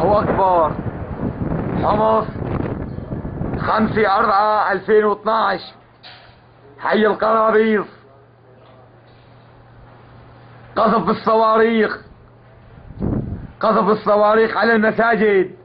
الله أكبر. حمص 5/4/2012. حي القرابيص. قصف الصواريخ على المساجد.